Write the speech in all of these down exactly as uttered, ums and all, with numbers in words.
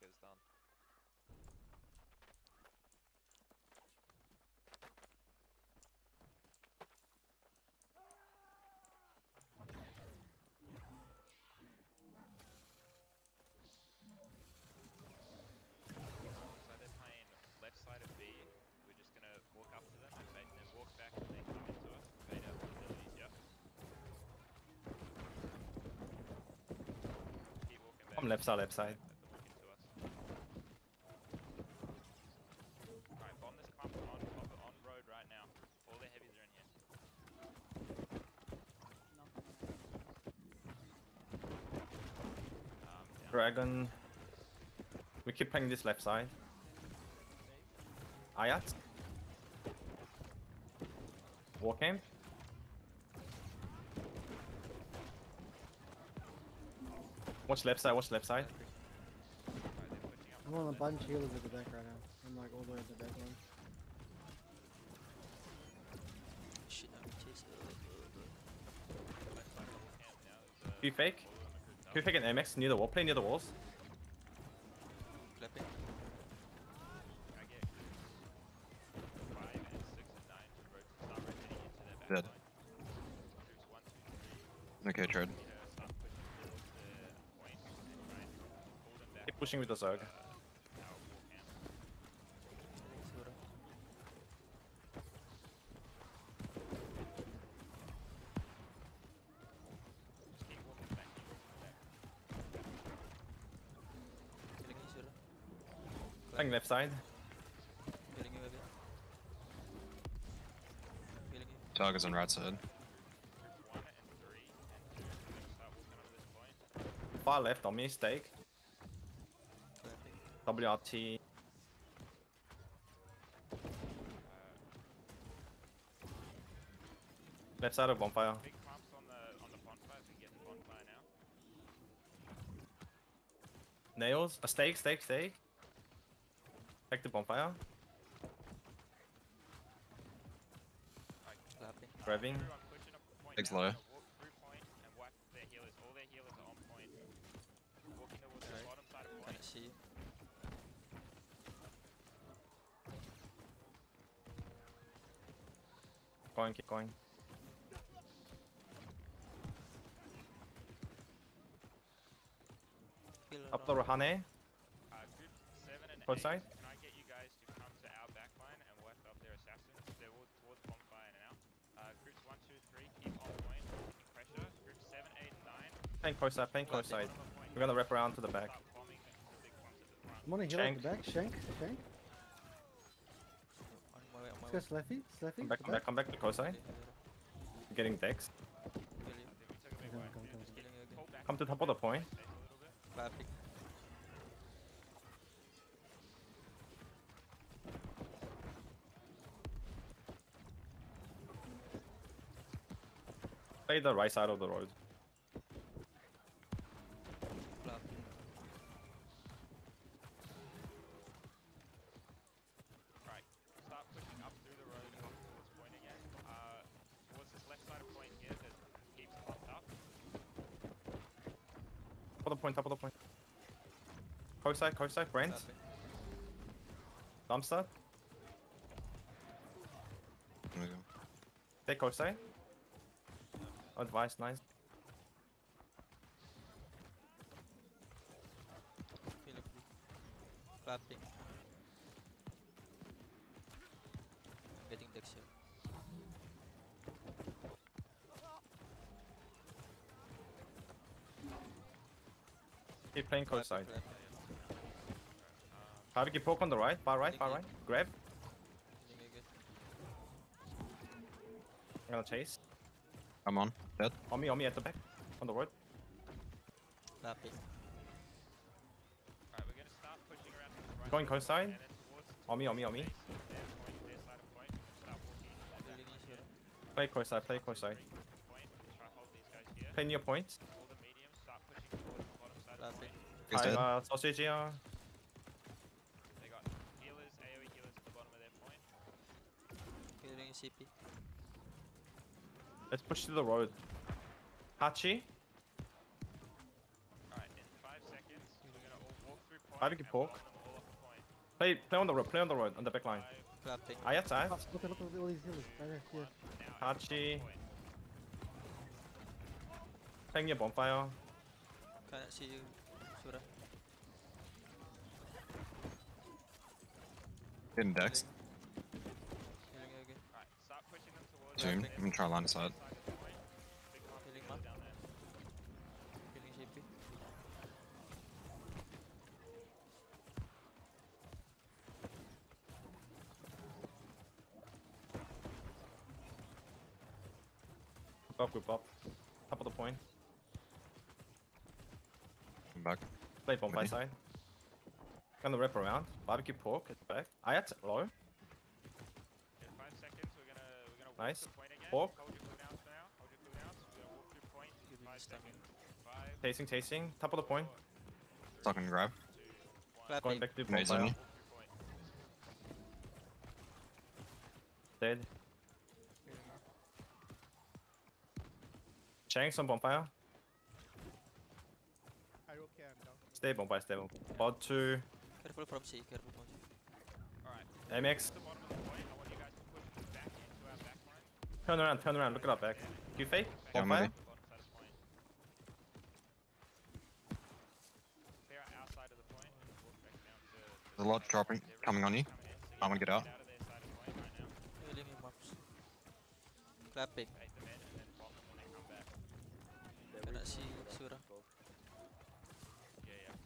is done. So they're playing left side of B. We're just gonna walk up to them and bait, then walk back and then come into us and bait out the abilities. Yep. Keep walking back. From left side, left side. Let them walk into us. Alright, bomb this clump on, on road right now. All their heavies are in here. Um, down. Dragon. We keep playing this left side. Ayat. Warcamp. Watch left side, watch left side. Alright, they're pushing up. I'm on a bunch of healers at the back right now. I'm like all the way at the back one. Shit, I'm chasing. Left side of the wall camp now. There's, uh, Q fake. all of them are grouped up. Q fake and M X near the wall. Play near the walls. Clapping. I get groups five and six and nine to ro- start rotating into their back Dead. line. Groups one, two, three. Okay, Tread. You know, start pushing towards the point and try and pull them back. Keep pushing with the Zerg. Uh, our wall camp. Sura. Just keep walking back, keep walking back. Killing you, Sura. Playing left side. Killing you again. Killing you. Target's on right side. Group one and three and two. We're gonna start walking up to this point. Far left on me, stake. Clapping. W R T. Left side of bonfire. Big clumps on the on the bonfire. We can get the bonfire now. Nails. A stake, stake, stake. Take the bonfire. Alright, Clapping. Grabbing. Everyone pushing up the point Eggs now. low. We're gonna walk through point and whack their healers. All their healers are on point. Walking towards the Alright. bottom side of Kinda point. see you. Going, keep going. Heal Up the around. Rohane. Uh, group seven and Both eight. side? Can I get you guys to come to our back line and work up their assassins? They're all towards bonfire now. Uh, groups one, two, three, keep on point, taking pressure. Groups seven, eight, and nine. Playing close side, playing close side. bottom of point. We're gonna wrap around to the back. Start bombing the, the big clumps at the front. I'm on a healer at Shank. the back. Shank, Shank. On my way, on my Let's way. go Slaffy, Slaffy. Come back, at come the back, come back to close side. Okay, Hydra. Getting decks. Kill you. I think we took a big Come, one. come, Dude, come. just Killing you again. pull back Come to a top little of the point. bit, stay a little bit. Clapping. Play the right side of the road. Clapping. Right, start pushing up through the road and up towards point again. Uh, towards this left side of point here that keeps clumped up. Top of the point, top of the point. Close side, close side, Brent. Clapping. Dumpster. There we go. Take close side. Advice, nice. Kill you. Clapping. Getting decks here. Keep playing close side. Clapping. Haruki poke on the right, far right, far right. Grab. Killing you again. I'm gonna chase. I'm on. Dead. On me, on me at the back. On the road. Clapping. Alright, we're gonna start pushing around to the right. Going close side. And then towards, On me, on me, on me. their point, their side of point. Start walking into their Killing back you, line. Sura. Play close side, play close side. Three groups of point. Try to hold these guys here. Play near point. All the mediums start pushing towards the bottom side of the Clapping. point. He's Time, dead. uh, sausage here. They got healers, AoE healers at the bottom of their point. Killing you, C P. Let's push to the road. Hachi. Alright, in five seconds, we're gonna all walk through point. Barbecue and pork. bomb them all off the point. Play, play on the road. Play on the road on the back line. Five, Clapping. Ayat side. Oh, look at look at all these healers. Right there. one, Yeah. now everyone's on the Hachi. point. Playing your bonfire. Cannot see you, Sura. Getting Dex. Healing you again. Alright, start pushing them towards Zoom. the I'm gonna try line of sight. side of the point. Big pump Healing healer up. down there. Healing C P. Group up, group up. Top of the point. Come back. Play bonfire Ready? side. Gonna wrap around. Barbecue pork. It's back. Ayat low. In five seconds, we're gonna we're gonna walk Nice. the point again. Pork. Hold your cooldowns for now. Hold your cooldowns. We're gonna walk through point. Give me Five stamina. seconds. Five, Tasting, tasting. Top of the point. Stuck and grab. two, one. Clap. Going back to Nades bonfire. only. Walk through point. Dead. Healing you. Shanks on bonfire. I okay. I'm down. Stay bonfire, stay bonfire. Bod two. Careful from C. Careful from C. Alright. M X. To the bottom of the point, I want you guys to push back into our back line. Turn around, turn around. Look at our back. You fake? Yeah, I'm Bonfire? ready. The bottom side of the point. Clear out our side of the point. Walk back down to. to There's a lot the dropping, Everyone's coming on you. coming in, so I'm gonna get out. Get out of their side of the point right now. Healing you, Mops. Clapping. Bait them in and then bomb them when they come back. Cannot see Sura. Yeah, yeah.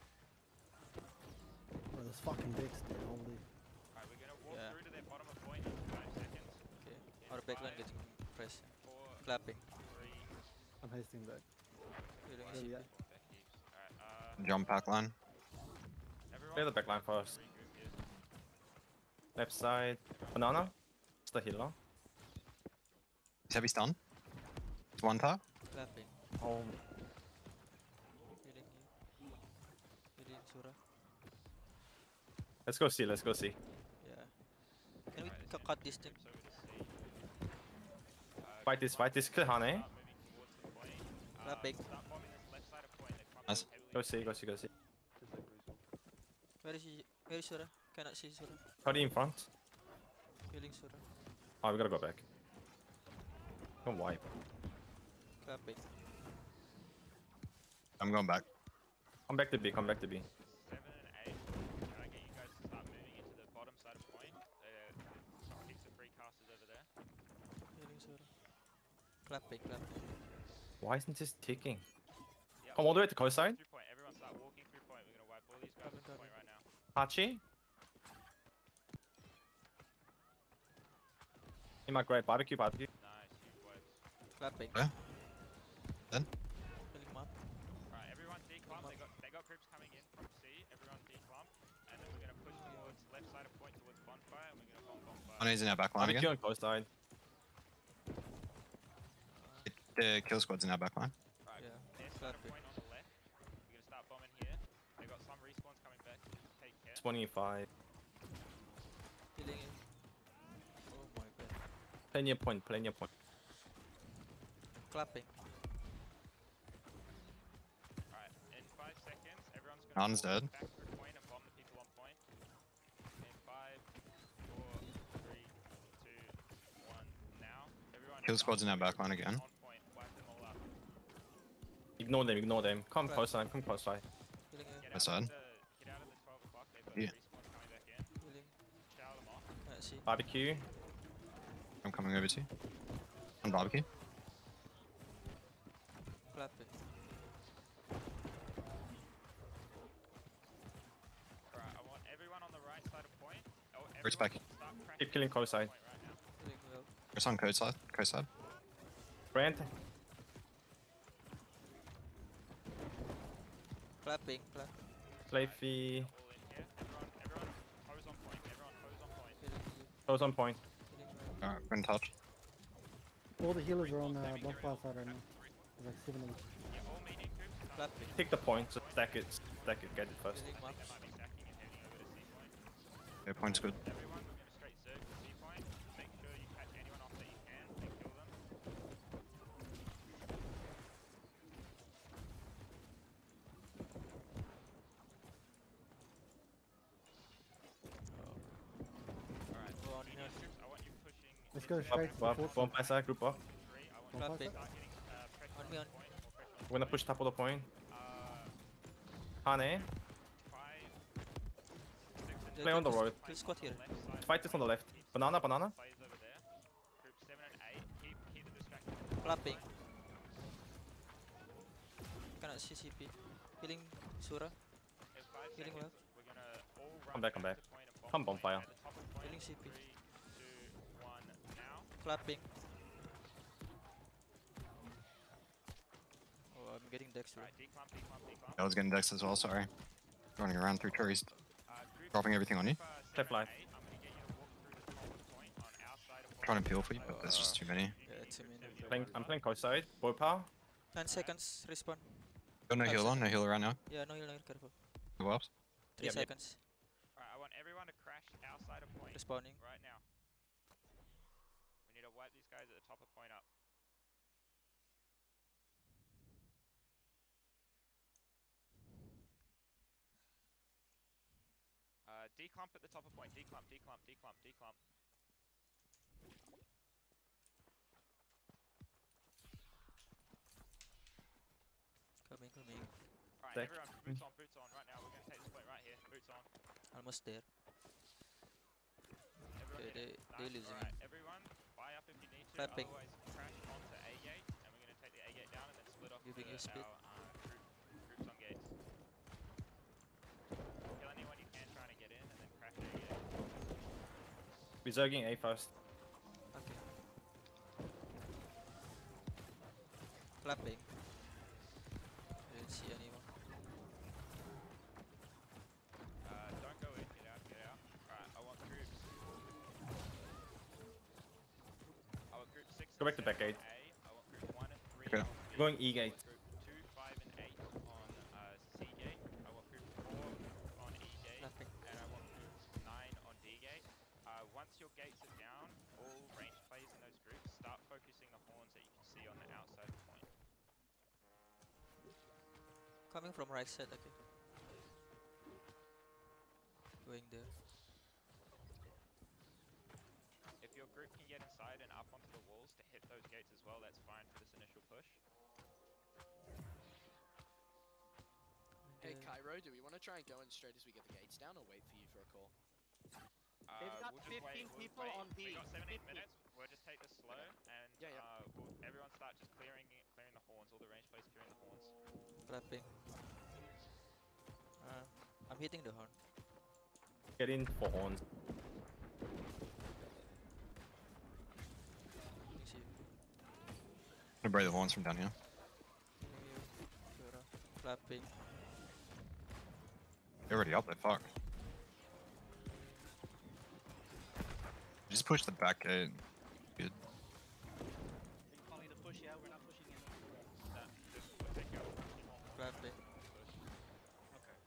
Bro, this fucking Vix, dude. Holy. Alright, we're gonna walk Yeah. through to their bottom of point in five seconds. Okay. In Our backline five, getting pressed. four, Clapping. three, I'm hasting back. Healing Where you. we at? back heaps. Alright, uh, Jump back line. everyone. Clear the back line first. regroup here. Left side. Banana. It's the healer. Is heavy stun? It's one tap. Clapping. Oh, Healing you. Healing Sura. let's go see, let's go see. Yeah. Can we Alright, cu- cut this thing? So we're to see. Uh, Fight this, fight this. Clear Hane. start moving towards the point. Uh, Clapping. Start bombing this left side of point. They're coming Nice. heavily. Go see, go see, go see. Where is he? Where is Sura? Cannot see Sura. Cuddy in front. Healing Sura. Oh, we gotta go back. Don't wipe. Clapping. I'm going back. Come back to B, come back to B. Seven and eight. Can I get you guys to start moving into the bottom side of point? Uh, some heaps of free casters over there. Healing Sura. Clapping. Clapping. Why isn't this ticking? Yeah, Come all the way to coast side. through point. Everyone start walking through point. We're gonna wipe all these guys Coming, off the coming. point right now. Hachi. In my great barbecue, barbecue. Nice, huge wipes. Clapping. Yeah. Then? Healing Mop. Alright, everyone declump. They got they got groups coming in from C. Everyone declump, and then we're gonna push towards left side of point towards bonfire, and we're gonna bomb bonfire. One is in our back line Barbecue again. on coast side. The kill squad's in our back line. Right, Yeah, their side of clapping. point on the left. We're gonna start bombing here. They got some respawns coming back. Take care. twenty-five. Healing you. Oh my god. Play near point, play near point. Clapping. Alright, in five seconds, everyone's gonna Non's walk dead. back through point and bomb the people on point. In five, four, three, two, one, now. Everyone Kill squad's in our back line again. on point, wipe them all up. Ignore them, ignore them. Come Right. coast side, come coast side. Healing you. Get That's out, of fine. the, get out of the twelve o'clock, they've got Yeah. respawns coming back in. Healing. Shower them off. Cannot see. Barbecue. I'm coming over to you. On barbecue. Clapping. Alright, I want everyone on the right side of point. Oh, Where's everyone back? start cracking Keep killing coast side. point right now. Healing well. It's on coast side. Coast side. Brand. Clapping. Clap. Flavy. All in here. Everyone, everyone, hose on point. Everyone, hose on point. Healing you. Coast on point. Healing well. Alright, we're in touch. All the healers are on uh, bonfire side right now. There's like seven of them. Yeah, all medium groups. Start Clapping. Take the point, so stack it, stack it, get it first. Healing They Mops. might be stacking and heading over to C point. Yeah, point's good. Everyone, we're gonna straight surge to C point. Make sure you catch anyone off that you can and kill them. Let's go Up, straight to the up, fortress. one by side, group up. Three, I want One you Clapping. to start getting uh, pressure On on me, the on. point, or pressure on We're gonna push top of the point. Uh, Hane, five, six, and play on the road. Kill squad here. left side. Fight this on the left. Banana, banana. Players over there. Group seven and eight. Keep keep the distraction. Clapping. Cannot see C P. Healing Sura. In five Healing seconds, left. we're gonna all run Come back, come back back. to point and bomb Come point. bonfire. At the top of point. Healing C P. Three, two, one, now. Clapping. Oh, I'm getting Dexter. Alright, declump, declump, declump. I was getting decks as well, sorry. Running around through trees. Uh, group Dropping everything on you. uh, Step seven and life. eight, I'm gonna get you to walk through the top of point on our side of Trying to point. peel for you, but there's just too many. Yeah, it's a minute. Playing, I'm playing coast side. Bow power. Ten seconds. Respawn. Got no Five heal on, no heal around now. Yeah, no heal, no heal. Careful. Go ups. Three Yep, yep. seconds. Alright, I want everyone to crash our side of point Respawning. right now. We need to wipe these guys at the top of point up. Uh, declump at the top of point. Declump, declump, declump, declump. Coming, coming. Alright, Deck. everyone, boots on, boots on right now. We're gonna take this point right here. Boots on. Almost there. Everyone Okay, hit it. they- they Nice, losing alright, everyone, buy up if you need to. Clapping. Otherwise, crash onto A gate, and we're gonna take the A gate down and then split off Giving to you speed. our uh, group, groups on gates. Kill anyone you can trying to get in, and then crash A gate. Resurging A first. Okay. Clapping. I didn't see anyone. Uh, don't go in, get out, get out. Alright, I want groups. I want group six. Go and back to back seven gate. on A. I want group one and three Okay. on B. Going E I gate. want group two, five, and eight on uh, C gate. I want group four on E gate. Clapping. And I want group nine on D gate. Uh, once your gates are down, all ranged players in those groups start focusing the horns that you can see on the outside of the point. Coming from right side, okay. Going there. If your group can get inside and up onto the walls to hit those gates as well, that's fine for this initial push. Hey And, uh, Cairo, do we want to try and go in straight as we get the gates down, or wait for you for a call? Uh, They've got we'll just wait, fifteen we'll people wait. on We B. got seventeen fifteen. minutes. We'll just take this slow, and Yeah, yeah. Uh, we'll, everyone start just clearing clearing the horns. All the range players clearing the horns. Clapping. Uh, I'm hitting the horn. Get in for horns. Hitting C P. I'm gonna break the horns from down here. Hitting you. Sura. Clapping. They're already up there, fuck. Just push the back gate. Good. You call me to push, yeah? We're not pushing in. That, just, we'll take out pushing on Clapping. push. Okay.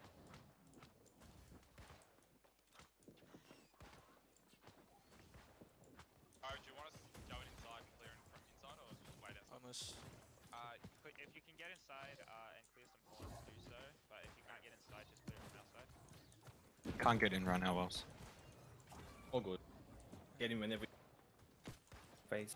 Alright, do you want us going inside and clearing from inside, or just wait outside? Almost. Uh, quick, if you can get inside uh, and clear some horns, do so. But if you can't get inside, just clear from outside. Can't get in right now, Wells. All good. Get in whenever. Phase.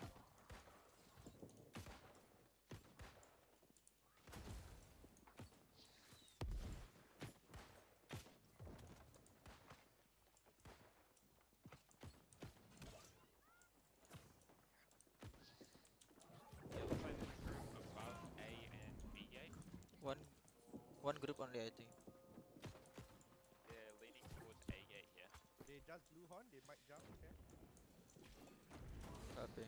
Yeah, looks like there's a group above A and B gate. One, one group only, I think. They're leading towards A gate here. They just blue horn, they might jump, okay? Clapping.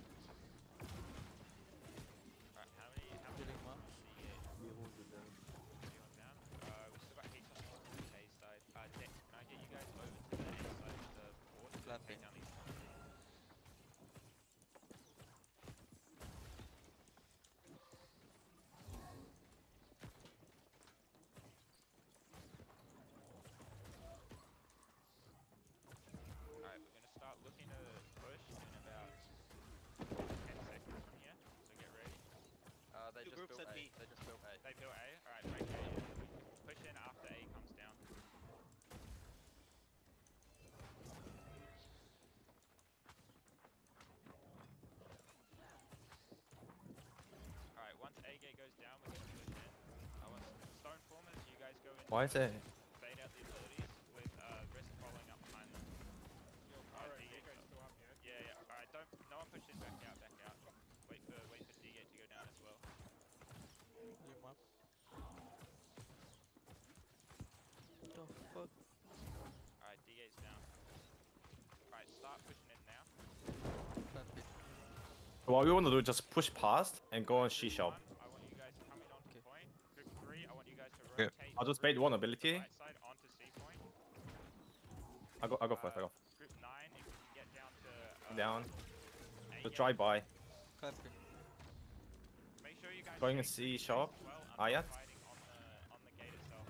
Alright, how many? How many? Healing mom. C gate. Anyone down? Uh, we've still got heaps of horns on the K side. Uh, Dex, can I get you guys over to the A side of the board to Clapping. take down these horns? Alright, we're gonna start looking to push in about ten seconds from here, so get ready. Uh, they Two just groups built at A. B. They just built A. They built A, alright, break A, and then we push in after A comes down. Why is it? Fade out the abilities with uh, rest following up behind them. Alright, D eight still up. Yeah, yeah. Alright, don't. No one push in. Back out. Back out. Wait for wait for D eight to go down as well. You map. The fuck? Alright, D eight's down. Alright, start pushing in now. Clapping. What we want to do is just push past and go on she shop. One, I want you guys coming onto Okay. point. Group three, I want you guys to Okay. rotate. I'll just through bait one ability. Right side onto C point. I go. I go first. I go. Group nine, if you can get down to uh, Down. A The gate. drive by. Clapping. Make sure you guys Going in stay C shop. well and Ah, yeah. not fighting on the on the gate itself.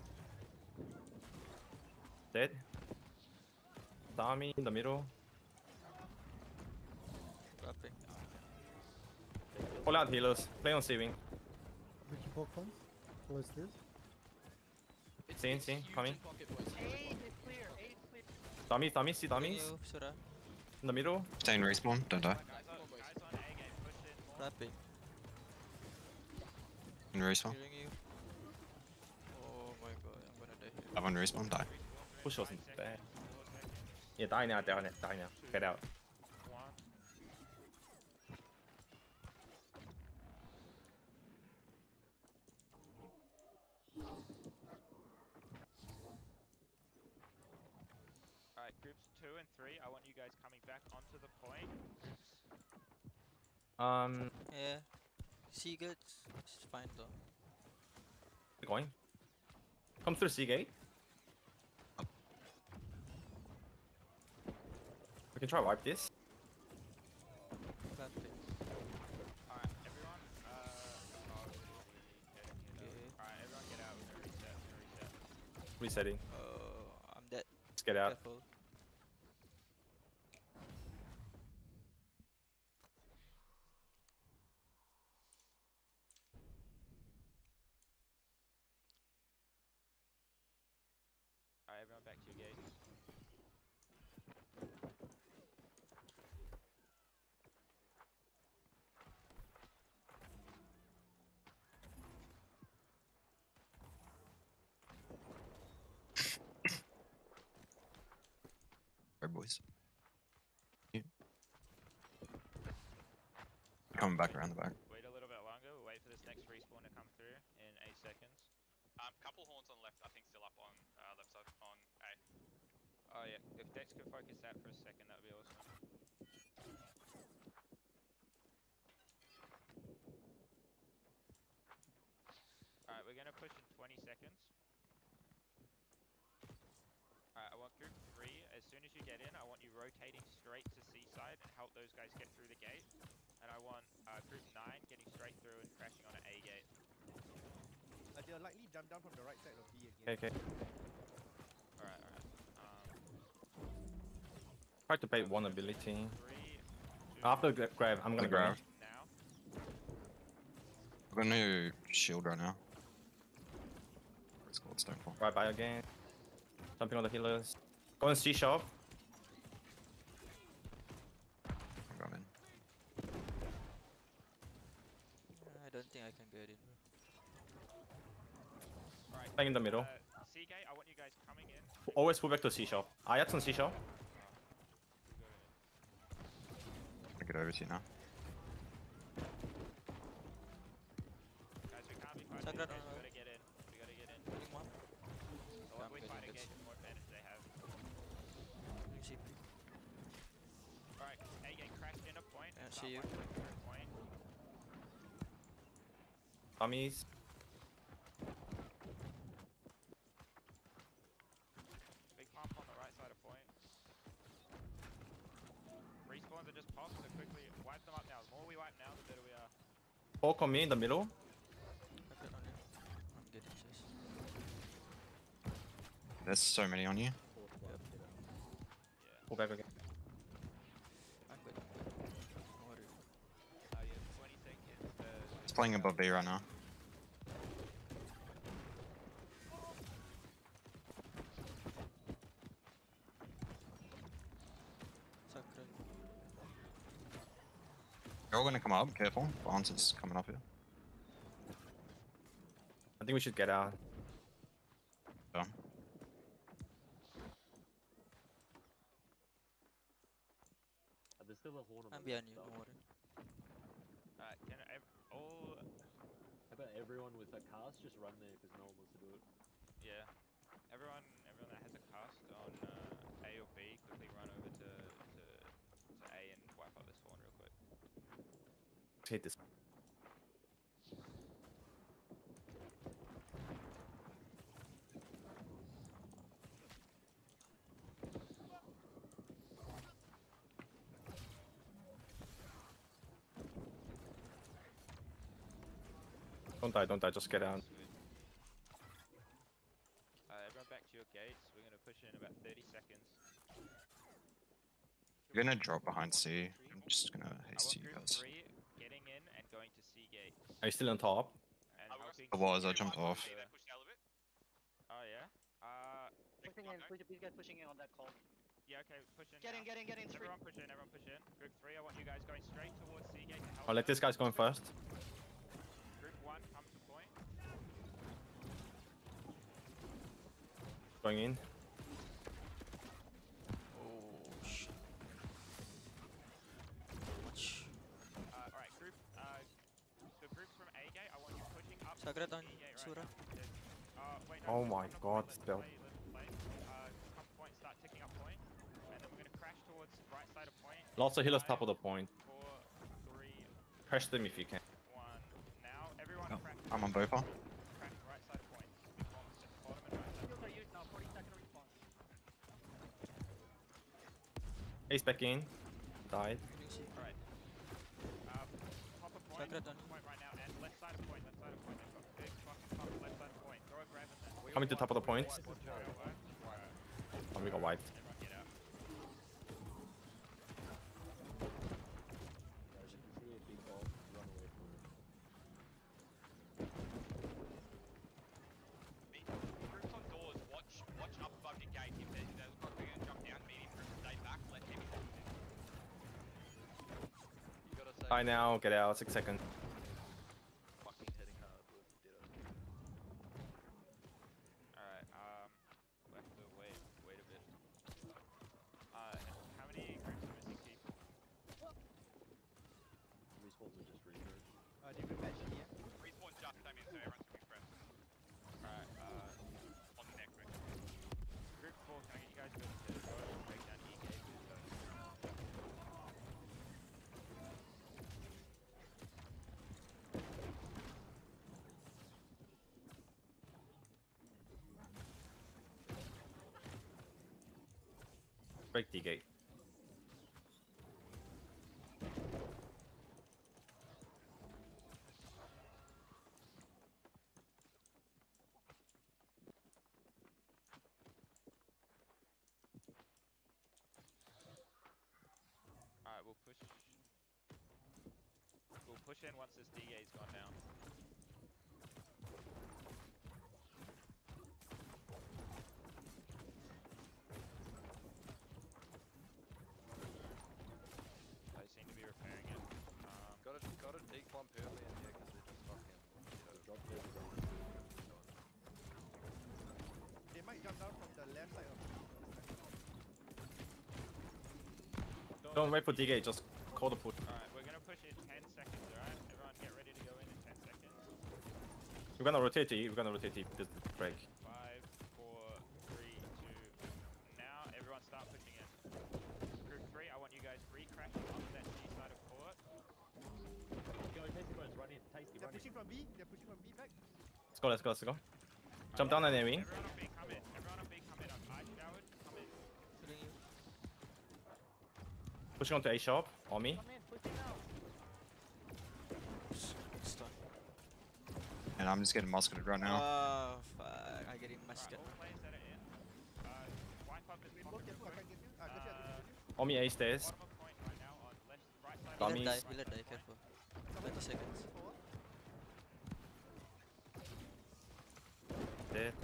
Dead. Dami in the middle. Clapping. Pull out healers. Play on C wing. Ricky poke ones. Close this. It's, Seen, it's seen, huge coming. in pocket, boys. Eight is clear. Eight is clear. Dummies, dummies, see Healing dummies you, Sura. in the middle. Stay in respawn, don't die. Guys come on, on, boys. guys on A gate, push in more. Clapping. In respawn. Healing you. Oh my god, I'm gonna die here. Have on respawn, die. Push wasn't bad. Yeah, die now, die now, die now. Get out. One. Alright, groups two and three, I want you guys coming back onto the point. Um, Yeah. Seagulls. It's fine though. going. Come through C gate. We can try wipe this. Clapping. Alright, everyone, uh... oh, okay, Okay. Alright, everyone get out, we're gonna reset, we're gonna reset. Resetting. Oh, I'm dead. Let's get out. Careful. Alright, everyone back to your gates. Alright, boys. Yeah. Coming back around the back. Wait a little bit longer, we'll wait for this next respawn to come through in eight seconds. Um, couple horns on left, I think still up on uh, left side on A. Oh yeah, if Dex could focus that for a second, that would be awesome. Alright, we're gonna push in twenty seconds. Alright, I want group three, as soon as you get in, I want you rotating straight to C side and help those guys get through the gate. And I want uh, group nine getting straight through and crashing on an A gate. Uh, they'll likely jump down from the right side of B again. Okay, okay. Alright, alright. Um, Try to bait one ability. three, two, After gra- grab, I'm gonna The grab. grab. now. I've got no shield right now. It's called Stonefall. Right by again. Jumping on the healers. Go and C shop. I'm going in. I don't think I can get in. Alright. Playing in the middle. Uh, C gate, I want you guys coming in. Always pull back to C shop. Ayat's on C shop. I'll get over to you now. Guys, we can't be fighting Sakura, engage, no, we no. gotta get in. We gotta get in. Healing one. The I'm longer we getting fight it. engage, the more advantage they have. Healing C P. Alright, A gate crashed in a point. Yeah, and see you. start wiping through a point. Dummies. Big pump on the right side of point. Respawns are just popped, so quickly wipe them up now. The more we wipe now, the better we are. Poke on me in the middle. I can only. I'm getting chased. There's so many on you. Yeah. Pull back again. I'm good. Don't worry. Uh, yeah, twenty seconds. Uh, It's playing above B right now. Sakura. They're all gonna come up, careful. Barnes is coming up here. I think we should get out. There's still a horn on I'm the behind left you, side. don't worry. Alright, can I, all How about everyone with a cast just run there because no one wants to do it? yeah. Everyone everyone that has a cast on uh, A or B, quickly run over to, to to A and wipe out this horn real quick. Hate this. Don't die, don't die, just get out. Sweet. Uh, everyone back to your gates. We're gonna push in about thirty seconds. You're gonna drop behind C. I'm just gonna I haste want you group guys. three getting in and going to C gates. Are you still on top? And Uh, we're helping I was, I C jumped gates off. to See, the- they pushed out a bit. Oh yeah. Uh, Next Pushing one, in, no? push, these guys pushing in on that call. yeah. Okay, push in. Get in, now. get in, get in, three. Everyone push in. Everyone push in. Group three. I want you guys going straight towards C gate to help. I'll let them. this guy's going first. Group one, come to point. Going in. Oh shit. Much. Uh, all right, group. Uh, the group from A gate. I want you pushing up. Sagra to on C gate right Sura. now. There's- Uh, wait, no, Oh let's my come to god, point, let's spell. play, let's play. Uh, come point, start ticking up point, and then we're gonna crash towards right side of point. Lots of healers top of Five, the point. Four, three, Crash them if you can. one. Now, everyone Oh, crash. I'm on towards Bopa. Crash right side of point. Bottom, just bottom and right side. Shields are used now, forty second respawn. Ace back in. Died. Getting C. Alright. Uh, top of point. Sagra top done. of point right now, and left side of point. Left side of point. They've got big fucking top left side of point. Throw a grab in there. We Coming to all top of the wipe, we all point. wipe, we all wipe. Alright, Oh, we got wiped. everyone get out. Guys, if you see a big ball, run away from it. Me- Groups on doors, watch watch up above your gate. If they, they look like they're gonna jump down, medium groups stay back, let heavy groups in. You gotta say Die now, get out, six seconds. fucking heading hard with Ditto. Alright, um, we have to wait, wait a bit. Uh, how many groups are missing people? Respawns are just research. Uh, did we mention here? Respawn just came in, so everyone's gonna be fresh. Alright, uh, On the neck, Rick. group four, can I get you guys to go to go and break down E gates? Break D gate. Alright, we'll push. We'll push in once this D gate's gone down. They seem to be repairing it. Um, Gotta gotta take one early in here because they're just fucking you know, Drop dead zone. They might jump down from the left side of the Don't wait for D gate, just call the push. Alright, we're gonna push in ten seconds, alright? Everyone get ready to go in in ten seconds. We're gonna rotate E, we're gonna rotate E, just break. Five, four, three, two. Now, everyone start pushing in. Group three, I want you guys re-crashing onto that C side of court. Go, Tasty Bones, run in. Tasty, They're run in. pushing from B. They're pushing from B back. Let's go, let's go, let's go. Jump down and aiming. Everyone on B, come in. Everyone on B, come in. I've eye showered, come in. killing you. Pushing onto A shop, on me. Come in, pushing out. Stun. And I'm just getting musketed right now. Oh fuck, I getting my Alright, skin. all players that are in, uh, wipe up this We pocket both get real I quick. can get you. Uh, get you, I can get you. On me A stairs. Bottom of point right now on left, right side. Got of me. Healer point, die, healer right side die, of point. careful. Someone thirty seconds. forward. Dead.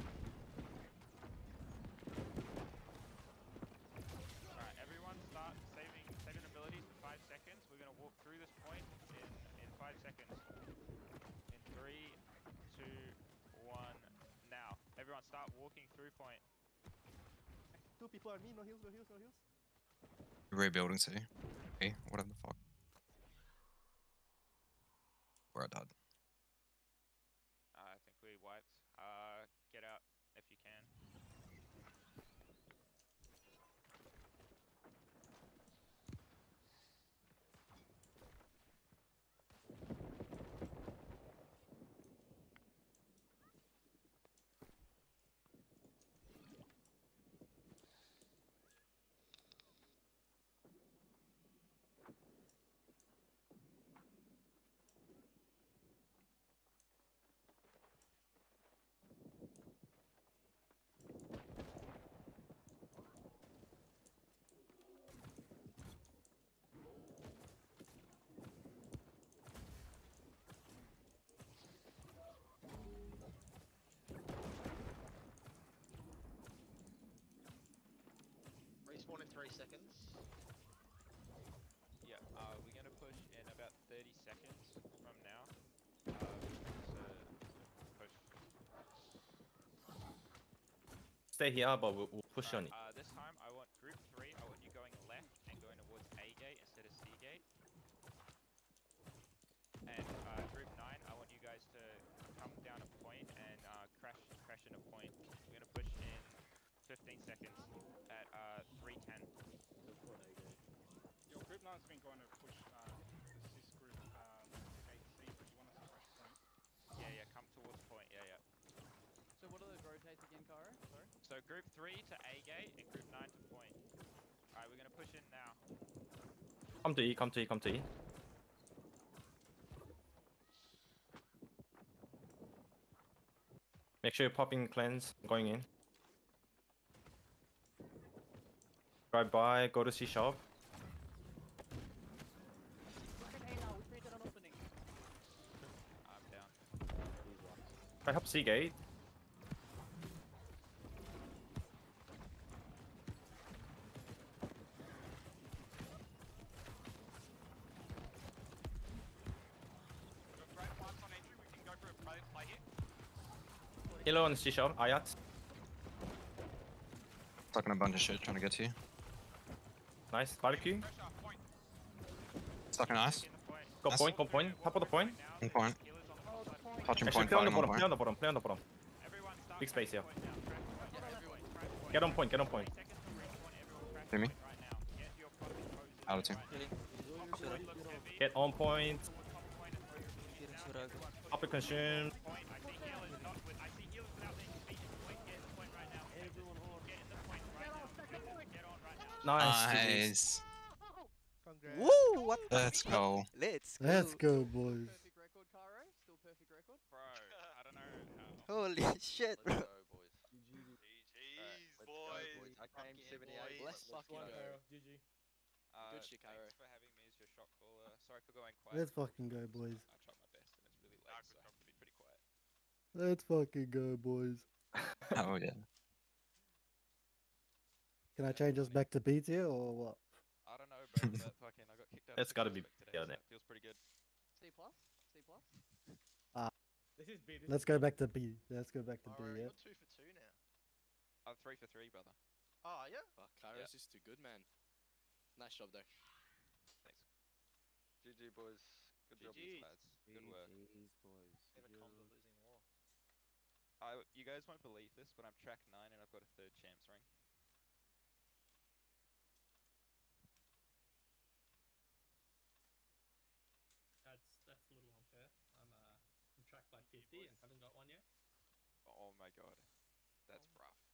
Alright, everyone start saving saving abilities for five seconds. We're gonna walk through this point in in five seconds. In three, two, one, now. Everyone start walking through point. Two people on me. No heals. No heals. No heals. Rebuilding C. Hey, whatever the fuck. Where I died. Uh, I think we wiped. Uh, get out if you can. Respawn in three seconds. Yeah, uh, we're gonna push in about thirty seconds from now. Uh, to push. Stay here, but we'll, we'll push on Alright, it. uh, this time I want group three, I want you going left and going towards A gate instead of C gate. And uh, group nine, I want you guys to come down a point and uh, crash crash in a point. We're gonna push in fifteen seconds at uh, three ten. Your group nine's been going to push uh, assist group uh, eight C, but you want us to crash point? Yeah, yeah, come towards point. Yeah, yeah. So what are the rotates again, Kara? Sorry. So group three to A gate and group nine to point. Alright, we're gonna push in now. Come to E, come to E, come to E. Make sure you're popping cleanse, going in. Drive by, go to C shop. I'm down. I help C gate. We've got great pipes on entry. We can go for a play, play here. Hilo on C shop, Ayat. Talking a bunch of shit trying to get to you. Nice, barbecue. Pressure, point. Stuck in ice. In the point. Go Nice. point, go point. Top of the point. Now, In point. healers on the top side. Touching Actually, point, play on the fighting on bottom, play on point. the bottom, play on the bottom. Everyone start Big space here. point now. Crash point. Yeah, everyone crash point. Get on point, get on point. twenty seconds to respawn, everyone crash Hear me? point right now. Get to your fucking poses Out of team. right now. Top point looks heavy. Get on point. Towards top point and throw your feet down. Everyone push Up and consume. point. I see healers not with. I see healers without their feet in point. Get in the point right now. Everyone get in the point right now. Get on right now. Nice. G Gs. Nice. Congrats. Woo! What? the- Let's go. Let's go. Let's go, boys. Perfect record, Karo. Still perfect record. Bro, I don't know how. Holy shit, bro. G G's, boys. I came seventy-eight. Let's fucking go. Uh, Good shit, Cairo. Thanks for having me as your shot caller. Sorry for going quiet. Let's fucking go, boys. I tried my best and it's really late, so I have to be pretty quiet. Let's fucking go, boys. Oh yeah. Can I change us back to B tier or what? I don't know, bro, but fucking I got kicked out. of It's gotta be Six today, yeah, so then. it feels pretty good. C plus. C plus. This is B. This Let's go back to B. Let's go back to B, Alright, yeah? you're two for two now. I'm three for three, brother. Oh, yeah? Fuck, Kairos is too good, man. Nice job, though. Thanks. G G, boys. Good job, G Gs. lads. Good work. Never comes a losing war. I, you guys won't believe this, but I'm track nine and I've got a third champs ring. That's that's a little unfair. I'm uh I'm track like fifty and haven't got one yet. Oh my god. That's rough.